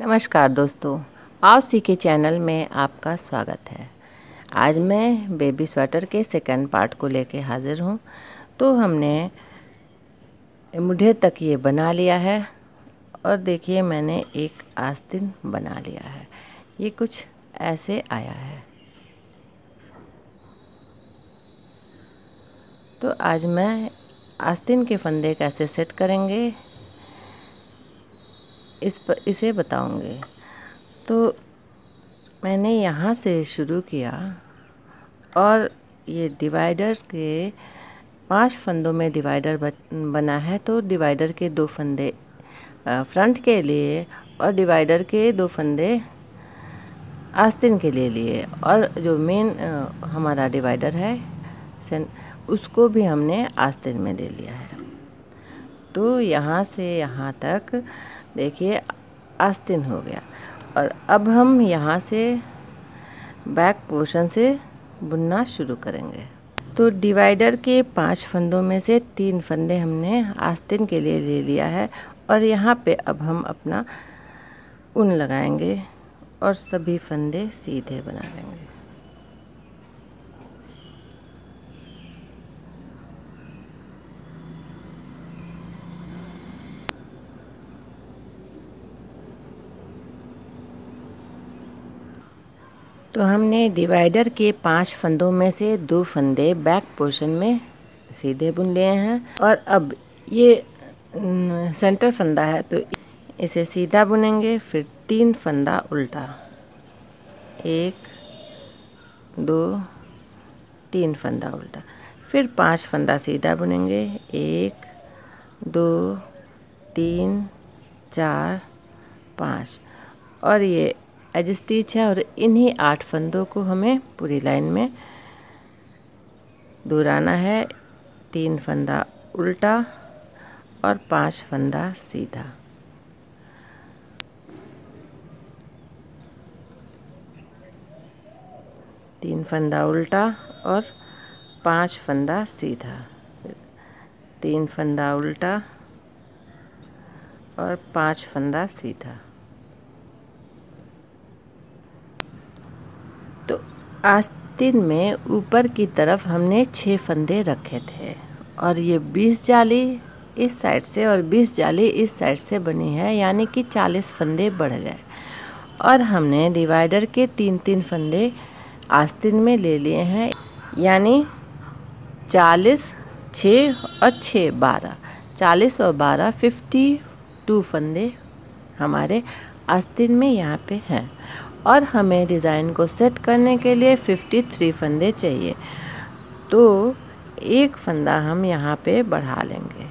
नमस्कार दोस्तों, आओ सीखे चैनल में आपका स्वागत है। आज मैं बेबी स्वेटर के सेकंड पार्ट को लेके हाज़िर हूँ। तो हमने मुझे तक ये बना लिया है और देखिए मैंने एक आस्तीन बना लिया है। ये कुछ ऐसे आया है। तो आज मैं आस्तीन के फंदे कैसे सेट करेंगे इसे बताऊंगी। तो मैंने यहाँ से शुरू किया और ये डिवाइडर के 5 फंदों में डिवाइडर बना है। तो डिवाइडर के 2 फंदे फ्रंट के लिए और डिवाइडर के 2 फंदे आस्तीन के लिए और जो मेन हमारा डिवाइडर है उसको भी हमने आस्तीन में ले लिया है। तो यहाँ से यहाँ तक देखिए आस्तीन हो गया। और अब हम यहाँ से बैक पोर्शन से बुनना शुरू करेंगे। तो डिवाइडर के 5 फंदों में से 3 फंदे हमने आस्तीन के लिए ले लिया है और यहाँ पे अब हम अपना ऊन लगाएंगे और सभी फंदे सीधे बना लेंगे। तो हमने डिवाइडर के 5 फंदों में से 2 फंदे बैक पोर्शन में सीधे बुन लिए हैं और अब ये सेंटर फंदा है तो इसे सीधा बुनेंगे। फिर 3 फंदा उल्टा, 1 2 3 फंदा उल्टा, फिर 5 फंदा सीधा बुनेंगे, 1 2 3 4 5 और ये एज स्टिच है। और इन्हीं 8 फंदों को हमें पूरी लाइन में दोहराना है। 3 फंदा उल्टा और 5 फंदा सीधा। तीन फंदा उल्टा और 5 फंदा सीधा, 3 फंदा उल्टा और 5 फंदा सीधा। तो आस्तीन में ऊपर की तरफ हमने 6 फंदे रखे थे और ये 20 जाली इस साइड से और 20 जाली इस साइड से बनी है, यानी कि 40 फंदे बढ़ गए। और हमने डिवाइडर के 3-3 फंदे आस्तीन में ले लिए हैं, यानी 40 6 और 6 12, 40 और 12 52 फंदे हमारे आस्तीन में यहाँ पे हैं। और हमें डिज़ाइन को सेट करने के लिए 53 फंदे चाहिए। तो एक फंदा हम यहाँ पे बढ़ा लेंगे।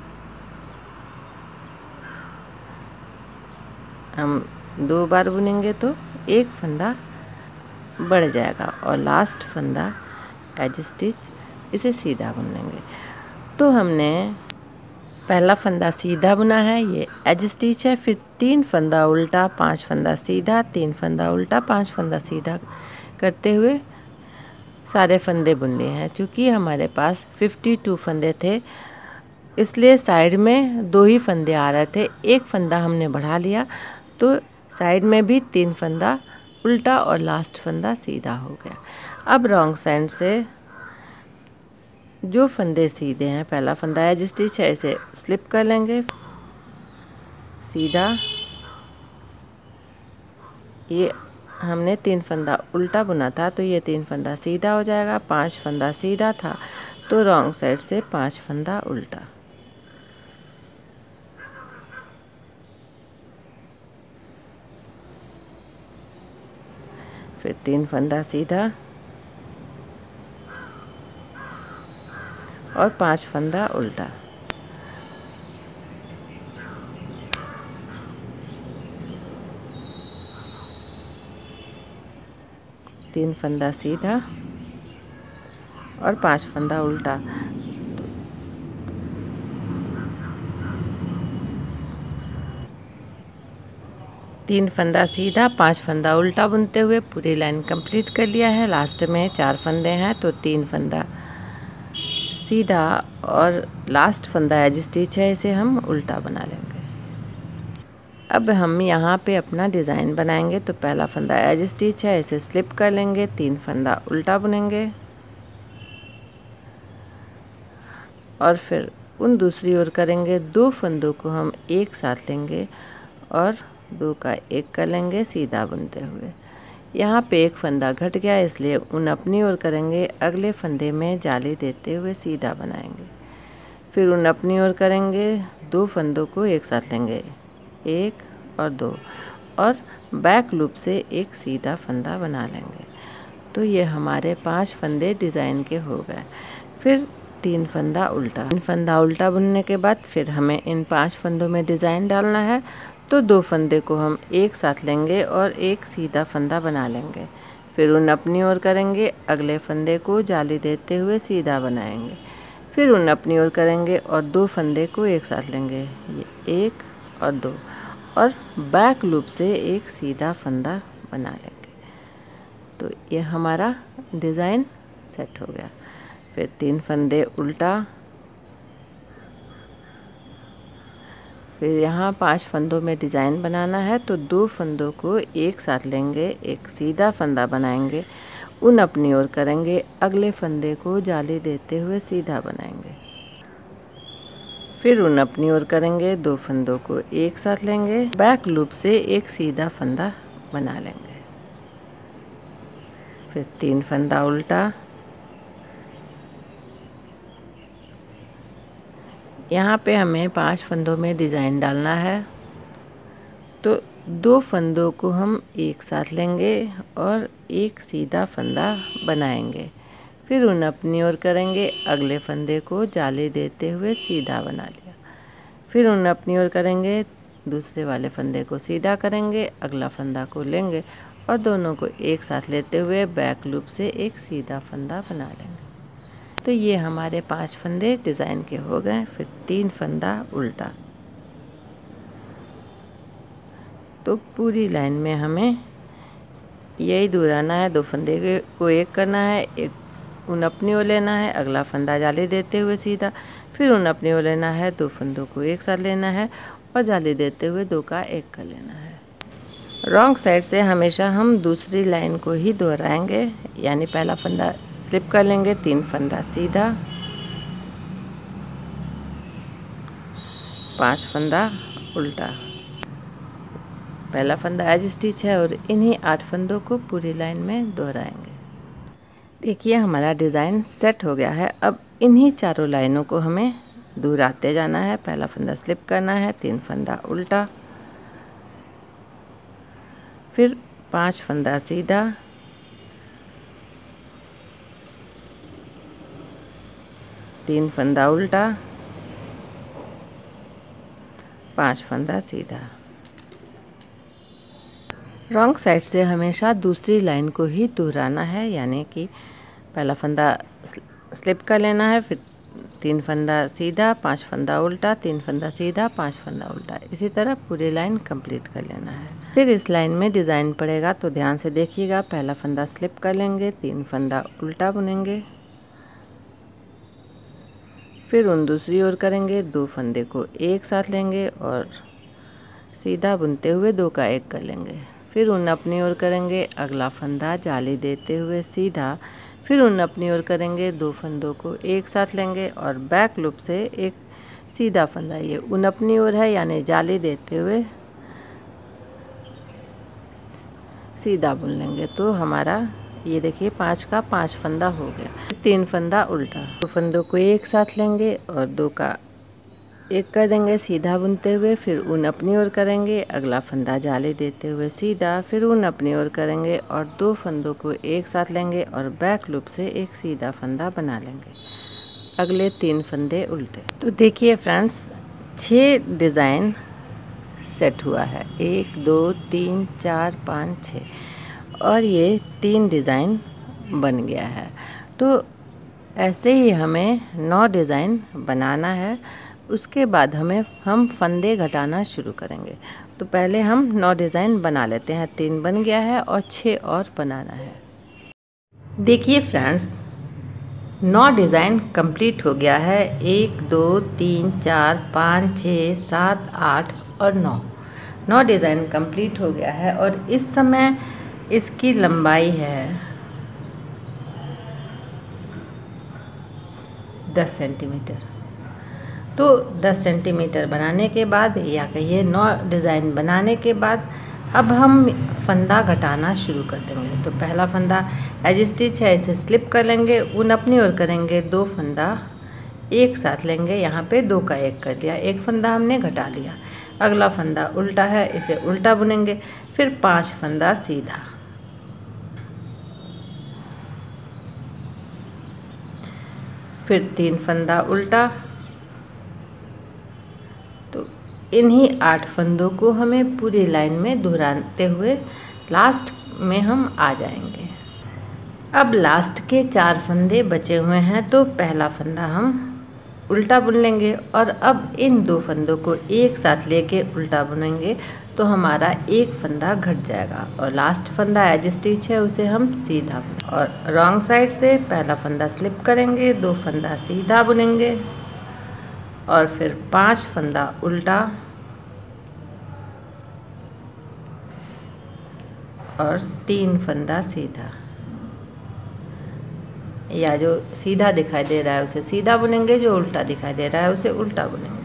हम 2 बार बुनेंगे तो एक फंदा बढ़ जाएगा और लास्ट फंदा एज स्टिच इसे सीधा बुन लेंगे। तो हमने पहला फंदा सीधा बुना है, ये एज स्टिच है। फिर 3 फंदा उल्टा, 5 फंदा सीधा, 3 फंदा उल्टा, 5 फंदा सीधा करते हुए सारे फंदे बुन लिए हैं। चूँकि हमारे पास 52 फंदे थे इसलिए साइड में 2 ही फंदे आ रहे थे। एक फंदा हमने बढ़ा लिया तो साइड में भी 3 फंदा उल्टा और लास्ट फंदा सीधा हो गया। अब रॉन्ग साइड से जो फंदे सीधे हैं, पहला फंदा है जिस स्टिच है इसे स्लिप कर लेंगे सीधा। ये हमने 3 फंदा उल्टा बुना था तो ये 3 फंदा सीधा हो जाएगा। 5 फंदा सीधा था तो रॉन्ग साइड से 5 फंदा उल्टा। फिर 3 फंदा सीधा और 5 फंदा उल्टा। तीन फंदा सीधा और 5 फंदा उल्टा। तीन फंदा सीधा, 5 फंदा उल्टा बुनते हुए पूरी लाइन कंप्लीट कर लिया है। लास्ट में 4 फंदे हैं तो 3 फंदा सीधा और लास्ट फंदा एज स्टिच है इसे हम उल्टा बना लेंगे। अब हम यहाँ पे अपना डिज़ाइन बनाएंगे। तो पहला फंदा एज स्टिच है, इसे स्लिप कर लेंगे, 3 फंदा उल्टा बुनेंगे और फिर उन दूसरी ओर करेंगे। 2 फंदों को हम एक साथ लेंगे और 2 का 1 कर लेंगे सीधा बुनते हुए। यहाँ पे 1 फंदा घट गया, इसलिए उन अपनी ओर करेंगे, अगले फंदे में जाली देते हुए सीधा बनाएंगे। फिर उन अपनी ओर करेंगे, 2 फंदों को एक साथ लेंगे, 1 और 2, और बैक लूप से एक सीधा फंदा बना लेंगे। तो ये हमारे 5 फंदे डिज़ाइन के हो गए। फिर 3 फंदा उल्टा। 3 फंदा उल्टा बुनने के बाद फिर हमें इन 5 फंदों में डिज़ाइन डालना है। तो 2 फंदे को हम एक साथ लेंगे और एक सीधा फंदा बना लेंगे। फिर उन अपनी ओर करेंगे, अगले फंदे को जाली देते हुए सीधा बनाएंगे। फिर उन अपनी ओर करेंगे और 2 फंदे को एक साथ लेंगे, ये 1 और 2, और बैक लूप से एक सीधा फंदा बना लेंगे। तो ये हमारा डिज़ाइन सेट हो गया। फिर 3 फंदे उल्टा, फिर यहाँ 5 फंदों में डिज़ाइन बनाना है। तो 2 फंदों को एक साथ लेंगे, एक सीधा फंदा बनाएंगे, उन अपनी ओर करेंगे, अगले फंदे को जाली देते हुए सीधा बनाएंगे। फिर उन अपनी ओर करेंगे, 2 फंदों को एक साथ लेंगे, बैक लूप से एक सीधा फंदा बना लेंगे। फिर 3 फंदा उल्टा, यहाँ पे हमें 5 फंदों में डिज़ाइन डालना है। तो 2 फंदों को हम एक साथ लेंगे और एक सीधा फंदा बनाएंगे। फिर उन अपनी ओर करेंगे, अगले फंदे को जाली देते हुए सीधा बना लिया। फिर उन अपनी ओर करेंगे, दूसरे वाले फंदे को सीधा करेंगे, अगला फंदा को लेंगे और दोनों को एक साथ लेते हुए बैक लूप से एक सीधा फंदा बना लेंगे। तो ये हमारे 5 फंदे डिज़ाइन के हो गए। फिर 3 फंदा उल्टा। तो पूरी लाइन में हमें यही दोहराना है। 2 फंदे को एक करना है, एक उन अपनी ओर लेना है, अगला फंदा जाली देते हुए सीधा, फिर उन अपनी ओर लेना है, 2 फंदों को एक साथ लेना है और जाली देते हुए 2 का 1 कर लेना है। रॉन्ग साइड से हमेशा हम दूसरी लाइन को ही दोहराएंगे, यानी पहला फंदा स्लिप कर लेंगे, 3 फंदा सीधा, 5 फंदा उल्टा। पहला फंदा एज स्टिच है और इन्हीं 8 फंदों को पूरी लाइन में दोहराएंगे। देखिए हमारा डिज़ाइन सेट हो गया है। अब इन्हीं चारों लाइनों को हमें दोहराते जाना है। पहला फंदा स्लिप करना है, 3 फंदा उल्टा, फिर 5 फंदा सीधा, 3 फंदा उल्टा, 5 फंदा सीधा। रॉन्ग साइड से हमेशा दूसरी लाइन को ही दोहराना है, यानी कि पहला फंदा स्लिप कर लेना है, फिर 3 फंदा सीधा, 5 फंदा उल्टा, 3 फंदा सीधा, 5 फंदा उल्टा। इसी तरह पूरी लाइन कंप्लीट कर लेना है। फिर इस लाइन में डिज़ाइन पड़ेगा, तो ध्यान से देखिएगा। पहला फंदा स्लिप कर लेंगे, 3 फंदा उल्टा बुनेंगे, फिर उन दूसरी ओर करेंगे, 2 फंदे को एक साथ लेंगे और सीधा बुनते हुए 2 का 1 कर लेंगे। फिर उन अपनी ओर करेंगे, अगला फंदा जाली देते हुए सीधा, फिर उन अपनी ओर करेंगे, 2 फंदों को एक साथ लेंगे और बैक लूप से एक सीधा फंदा, ये उन अपनी ओर है यानी जाली देते हुए सीधा बुन लेंगे। तो हमारा ये देखिए 5 का 5 फंदा हो गया। 3 फंदा उल्टा, 2 फंदों को एक साथ लेंगे और 2 का 1 कर देंगे सीधा बुनते हुए, फिर ऊन अपनी ओर करेंगे, अगला फंदा जाली देते हुए सीधा, फिर ऊन अपनी ओर करेंगे और 2 फंदों को एक साथ लेंगे और बैक लूप से एक सीधा फंदा बना लेंगे। अगले 3 फंदे उल्टे। तो देखिए फ्रेंड्स 6 डिज़ाइन सेट हुआ है, 1 2 3 4 5 6, और ये 3 डिज़ाइन बन गया है। तो ऐसे ही हमें 9 डिज़ाइन बनाना है। उसके बाद हम फंदे घटाना शुरू करेंगे। तो पहले हम 9 डिज़ाइन बना लेते हैं। 3 बन गया है और 6 और बनाना है। देखिए फ्रेंड्स 9 डिज़ाइन कंप्लीट हो गया है। 1 2 3 4 5 6 7 8 और 9। 9 डिज़ाइन कंप्लीट हो गया है और इस समय इसकी लंबाई है 10 सेंटीमीटर। तो 10 सेंटीमीटर बनाने के बाद या कहिए 9 डिज़ाइन बनाने के बाद अब हम फंदा घटाना शुरू कर देंगे। तो पहला फंदा एज स्टिच है, इसे स्लिप कर लेंगे, ऊन अपनी ओर करेंगे, 2 फंदा एक साथ लेंगे, यहाँ पे 2 का 1 कर दिया, 1 फंदा हमने घटा लिया। अगला फंदा उल्टा है, इसे उल्टा बुनेंगे, फिर 5 फंदा सीधा, फिर 3 फंदा उल्टा। तो इन्हीं 8 फंदों को हमें पूरी लाइन में दोहराते हुए लास्ट में हम आ जाएंगे। अब लास्ट के 4 फंदे बचे हुए हैं, तो पहला फंदा हम उल्टा बुन लेंगे और अब इन 2 फंदों को एक साथ लेके उल्टा बुनेंगे तो हमारा 1 फंदा घट जाएगा और लास्ट फंदा एज स्टिच है उसे हम सीधा और रॉन्ग साइड से पहला फंदा स्लिप करेंगे, 2 फंदा सीधा बुनेंगे और फिर 5 फंदा उल्टा और 3 फंदा सीधा, या जो सीधा दिखाई दे रहा है उसे सीधा बुनेंगे, जो उल्टा दिखाई दे रहा है उसे उल्टा बुनेंगे।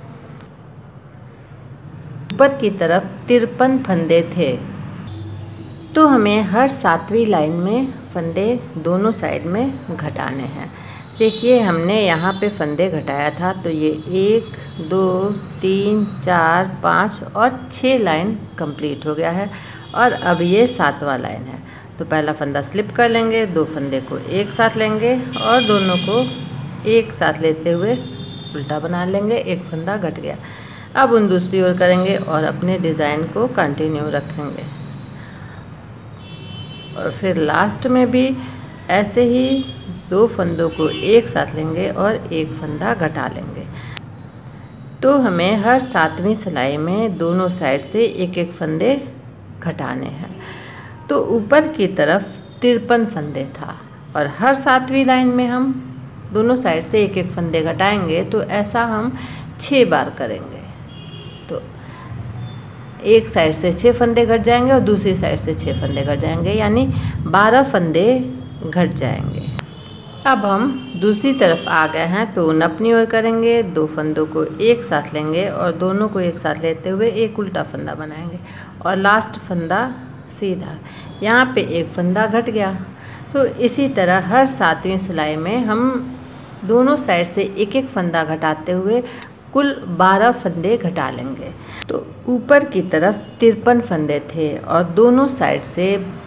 ऊपर की तरफ 53 फंदे थे, तो हमें हर 7वीं लाइन में फंदे दोनों साइड में घटाने हैं। देखिए हमने यहाँ पे फंदे घटाया था, तो ये 1 2 3 4 5 और 6 लाइन कंप्लीट हो गया है और अब ये 7वां लाइन है। तो पहला फंदा स्लिप कर लेंगे, 2 फंदे को एक साथ लेंगे और दोनों को एक साथ लेते हुए उल्टा बना लेंगे, 1 फंदा घट गया। अब उन दूसरी ओर करेंगे और अपने डिज़ाइन को कंटिन्यू रखेंगे और फिर लास्ट में भी ऐसे ही 2 फंदों को एक साथ लेंगे और 1 फंदा घटा लेंगे। तो हमें हर 7वीं सिलाई में दोनों साइड से 1-1 फंदे घटाने हैं। तो ऊपर की तरफ 53 फंदे था और हर 7वीं लाइन में हम दोनों साइड से 1-1 फंदे घटाएंगे, तो ऐसा हम 6 बार करेंगे। तो एक साइड से 6 फंदे घट जाएंगे और दूसरी साइड से 6 फंदे घट जाएंगे, यानी 12 फंदे घट जाएंगे। अब हम दूसरी तरफ आ गए हैं, तो ऊन अपनी ओर करेंगे, 2 फंदों को एक साथ लेंगे और दोनों को एक साथ लेते हुए एक उल्टा फंदा बनाएंगे और लास्ट फंदा सीधा। यहाँ पे 1 फंदा घट गया। तो इसी तरह हर 7वीं सिलाई में हम दोनों साइड से 1-1 फंदा घटाते हुए कुल 12 फंदे घटा लेंगे। तो ऊपर की तरफ 53 फंदे थे और दोनों साइड से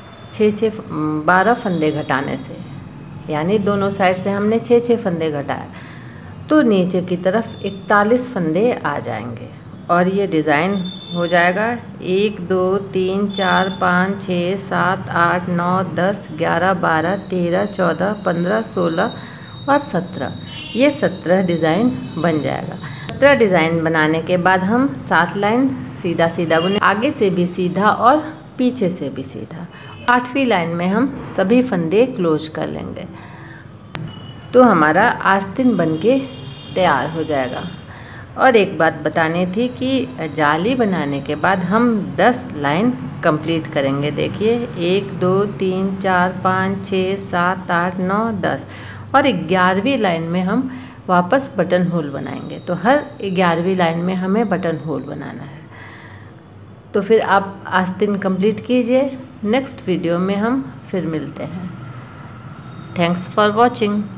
12 फंदे घटाने से, यानी दोनों साइड से हमने 6 फंदे घटाए, तो नीचे की तरफ 41 फंदे आ जाएंगे और ये डिज़ाइन हो जाएगा 1 2 3 4 5 6 7 8 9 10 11 12 13 14 15 16 और 17। ये 17 डिज़ाइन बन जाएगा। 17 डिज़ाइन बनाने के बाद हम 7 लाइन सीधा सीधा बुने, आगे से भी सीधा और पीछे से भी सीधा। 8वीं लाइन में हम सभी फंदे क्लोज कर लेंगे, तो हमारा आस्तीन बनके तैयार हो जाएगा। और एक बात बतानी थी कि जाली बनाने के बाद हम 10 लाइन कंप्लीट करेंगे। देखिए 1 2 3 4 5 6 7 8 9 10 और 11वीं लाइन में हम वापस बटन होल बनाएंगे। तो हर 11वीं लाइन में हमें बटन होल बनाना है। तो फिर आप आस्तीन कंप्लीट कीजिए। नेक्स्ट वीडियो में हम फिर मिलते हैं। Thanks for watching.